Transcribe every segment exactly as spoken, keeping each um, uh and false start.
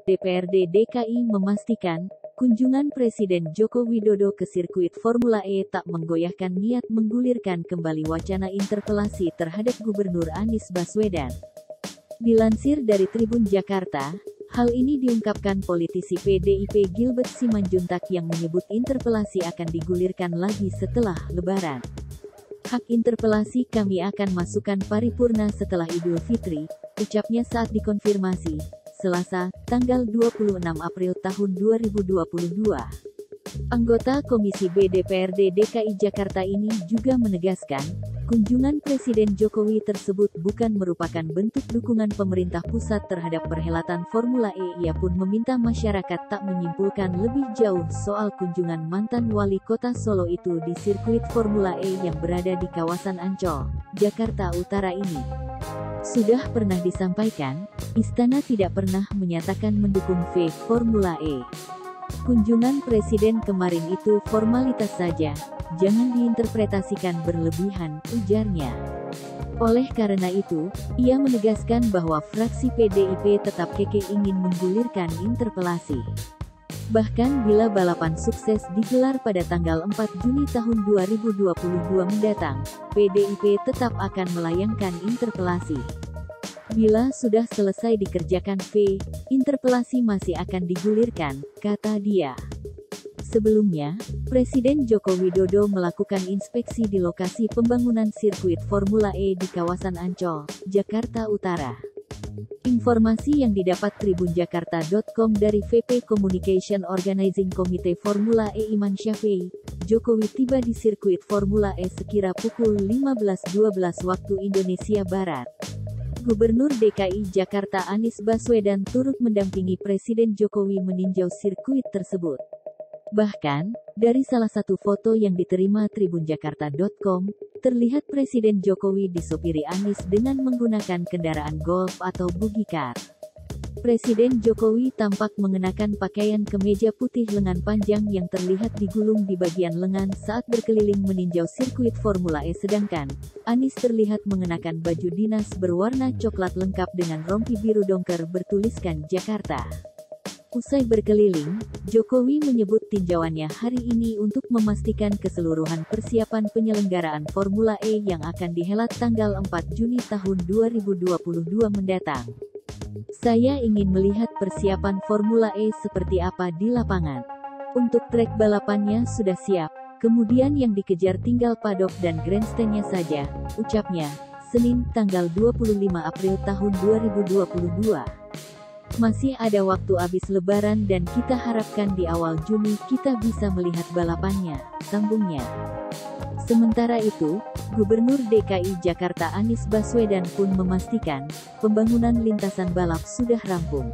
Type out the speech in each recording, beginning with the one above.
D P R D D K I memastikan, kunjungan Presiden Joko Widodo ke sirkuit Formula E tak menggoyahkan niat menggulirkan kembali wacana interpelasi terhadap Gubernur Anies Baswedan. Dilansir dari Tribun Jakarta, hal ini diungkapkan politisi P D I P Gilbert Simanjuntak yang menyebut interpelasi akan digulirkan lagi setelah Lebaran. Hak interpelasi kami akan masukkan paripurna setelah Idul Fitri, ucapnya saat dikonfirmasi Selasa, tanggal dua puluh enam April tahun dua ribu dua puluh dua. Anggota Komisi B D P R D D K I Jakarta ini juga menegaskan, kunjungan Presiden Jokowi tersebut bukan merupakan bentuk dukungan pemerintah pusat terhadap perhelatan Formula E. Ia pun meminta masyarakat tak menyimpulkan lebih jauh soal kunjungan mantan wali kota Solo itu di sirkuit Formula E yang berada di kawasan Ancol, Jakarta Utara ini. Sudah pernah disampaikan, Istana tidak pernah menyatakan mendukung V Formula E. Kunjungan Presiden kemarin itu formalitas saja, jangan diinterpretasikan berlebihan, ujarnya. Oleh karena itu, ia menegaskan bahwa fraksi P D I P tetap kekeh ingin menggulirkan interpelasi. Bahkan bila balapan sukses digelar pada tanggal empat Juni tahun dua ribu dua puluh dua mendatang, P D I P tetap akan melayangkan interpelasi. Bila sudah selesai dikerjakan V, interpelasi masih akan digulirkan, kata dia. Sebelumnya, Presiden Joko Widodo melakukan inspeksi di lokasi pembangunan sirkuit Formula E di kawasan Ancol, Jakarta Utara. Informasi yang didapat tribun jakarta titik com dari V P Communication Organizing Committee Formula E Iman Syafei, Jokowi tiba di sirkuit Formula E sekira pukul lima belas dua belas waktu Indonesia Barat. Gubernur D K I Jakarta Anies Baswedan turut mendampingi Presiden Jokowi meninjau sirkuit tersebut. Bahkan, dari salah satu foto yang diterima tribun jakarta titik com, terlihat Presiden Jokowi disopiri Anies dengan menggunakan kendaraan golf atau buggy car. Presiden Jokowi tampak mengenakan pakaian kemeja putih lengan panjang yang terlihat digulung di bagian lengan saat berkeliling meninjau sirkuit Formula E, sedangkan Anies terlihat mengenakan baju dinas berwarna coklat lengkap dengan rompi biru dongker bertuliskan Jakarta. Usai berkeliling, Jokowi menyebut tinjauannya hari ini untuk memastikan keseluruhan persiapan penyelenggaraan Formula E yang akan dihelat tanggal empat Juni tahun dua ribu dua puluh dua mendatang. Saya ingin melihat persiapan Formula E seperti apa di lapangan. Untuk trek balapannya sudah siap, kemudian yang dikejar tinggal paddock dan grandstand-nya saja, ucapnya, Senin tanggal dua puluh lima April tahun dua ribu dua puluh dua. Masih ada waktu abis Lebaran dan kita harapkan di awal Juni kita bisa melihat balapannya, sambungnya. Sementara itu, Gubernur D K I Jakarta Anies Baswedan pun memastikan, pembangunan lintasan balap sudah rampung.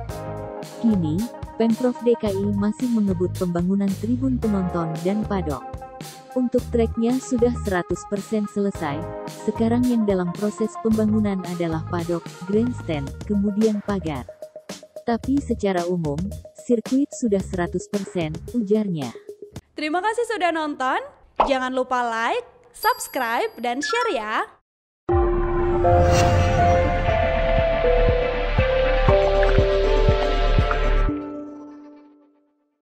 Kini, Pemprov D K I masih mengebut pembangunan tribun penonton dan paddock. Untuk treknya sudah seratus persen selesai, sekarang yang dalam proses pembangunan adalah paddock, grandstand, kemudian pagar. Tapi secara umum, sirkuit sudah seratus persen, ujarnya. Terima kasih sudah nonton. Jangan lupa like, subscribe, dan share ya!